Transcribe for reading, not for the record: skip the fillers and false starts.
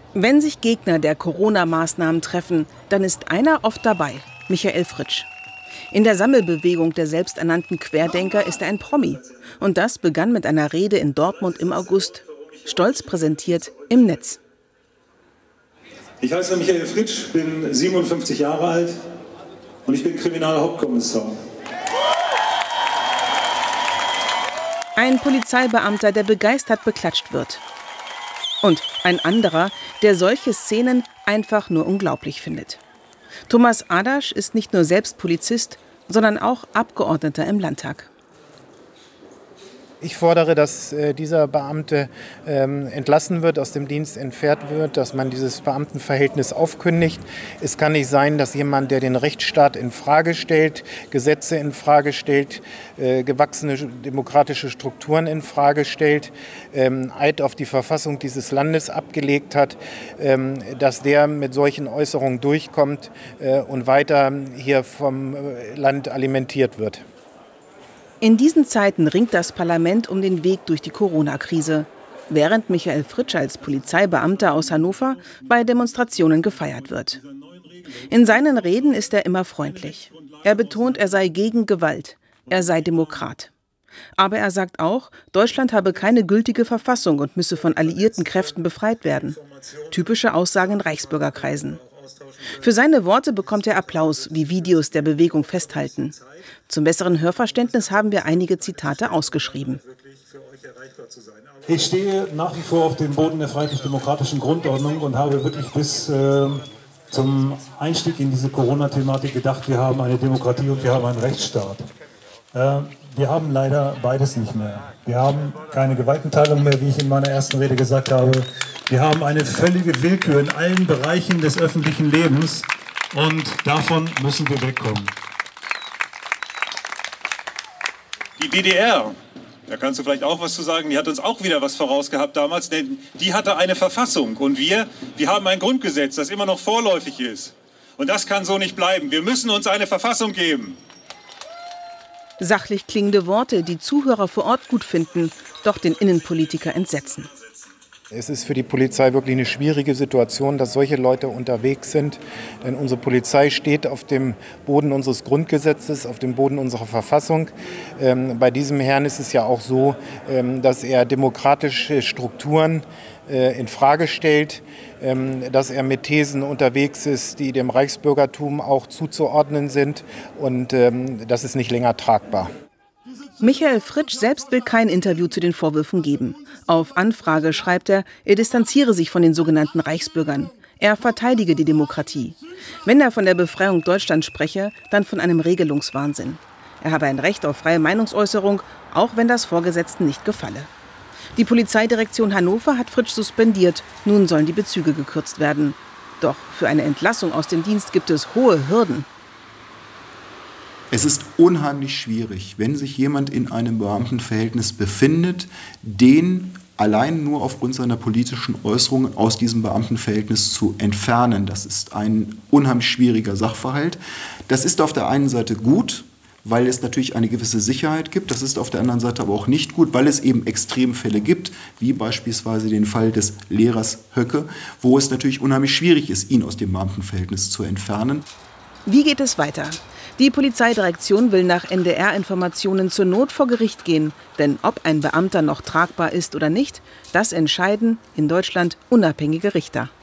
Wenn sich Gegner der Corona-Maßnahmen treffen, dann ist einer oft dabei, Michael Fritsch. In der Sammelbewegung der selbsternannten Querdenker ist er ein Promi. Und das begann mit einer Rede in Dortmund im August, stolz präsentiert im Netz. Ich heiße Michael Fritsch, bin 57 Jahre alt und ich bin Kriminalhauptkommissar. Ein Polizeibeamter, der begeistert beklatscht wird. Und ein anderer, der solche Szenen einfach nur unglaublich findet. Thomas Adasch ist nicht nur selbst Polizist, sondern auch Abgeordneter im Landtag. Ich fordere, dass dieser Beamte entlassen wird, aus dem Dienst entfernt wird, dass man dieses Beamtenverhältnis aufkündigt. Es kann nicht sein, dass jemand, der den Rechtsstaat in Frage stellt, Gesetze in Frage stellt, gewachsene demokratische Strukturen in Frage stellt, Eid auf die Verfassung dieses Landes abgelegt hat, dass der mit solchen Äußerungen durchkommt und weiter hier vom Land alimentiert wird. In diesen Zeiten ringt das Parlament um den Weg durch die Corona-Krise, während Michael Fritsch als Polizeibeamter aus Hannover bei Demonstrationen gefeiert wird. In seinen Reden ist er immer freundlich. Er betont, er sei gegen Gewalt, er sei Demokrat. Aber er sagt auch, Deutschland habe keine gültige Verfassung und müsse von alliierten Kräften befreit werden. Typische Aussagen in Reichsbürgerkreisen. Für seine Worte bekommt er Applaus, wie Videos der Bewegung festhalten. Zum besseren Hörverständnis haben wir einige Zitate ausgeschrieben. Ich stehe nach wie vor auf dem Boden der freiheitlich-demokratischen Grundordnung und habe wirklich bis zum Einstieg in diese Corona-Thematik gedacht, wir haben eine Demokratie und wir haben einen Rechtsstaat. Wir haben leider beides nicht mehr. Wir haben keine Gewaltenteilung mehr, wie ich in meiner ersten Rede gesagt habe. Wir haben eine völlige Willkür in allen Bereichen des öffentlichen Lebens und davon müssen wir wegkommen. Die DDR, da kannst du vielleicht auch was zu sagen, die hat uns auch wieder was vorausgehabt damals, denn die hatte eine Verfassung und wir haben ein Grundgesetz, das immer noch vorläufig ist. Und das kann so nicht bleiben. Wir müssen uns eine Verfassung geben. Sachlich klingende Worte, die Zuhörer vor Ort gut finden, doch den Innenpolitiker entsetzen. Es ist für die Polizei wirklich eine schwierige Situation, dass solche Leute unterwegs sind. Denn unsere Polizei steht auf dem Boden unseres Grundgesetzes, auf dem Boden unserer Verfassung. Bei diesem Herrn ist es ja auch so, dass er demokratische Strukturen in Frage stellt, dass er mit Thesen unterwegs ist, die dem Reichsbürgertum auch zuzuordnen sind. Und das ist nicht länger tragbar. Michael Fritsch selbst will kein Interview zu den Vorwürfen geben. Auf Anfrage schreibt er distanziere sich von den sogenannten Reichsbürgern. Er verteidige die Demokratie. Wenn er von der Befreiung Deutschlands spreche, dann von einem Regelungswahnsinn. Er habe ein Recht auf freie Meinungsäußerung, auch wenn das Vorgesetzten nicht gefalle. Die Polizeidirektion Hannover hat Fritsch suspendiert. Nun sollen die Bezüge gekürzt werden. Doch für eine Entlassung aus dem Dienst gibt es hohe Hürden. Es ist unheimlich schwierig, wenn sich jemand in einem Beamtenverhältnis befindet, den allein nur aufgrund seiner politischen Äußerungen aus diesem Beamtenverhältnis zu entfernen. Das ist ein unheimlich schwieriger Sachverhalt. Das ist auf der einen Seite gut, weil es natürlich eine gewisse Sicherheit gibt. Das ist auf der anderen Seite aber auch nicht gut, weil es eben Extremfälle gibt, wie beispielsweise den Fall des Lehrers Höcke, wo es natürlich unheimlich schwierig ist, ihn aus dem Beamtenverhältnis zu entfernen. Wie geht es weiter? Die Polizeidirektion will nach NDR-Informationen zur Not vor Gericht gehen. Denn ob ein Beamter noch tragbar ist oder nicht, das entscheiden in Deutschland unabhängige Richter.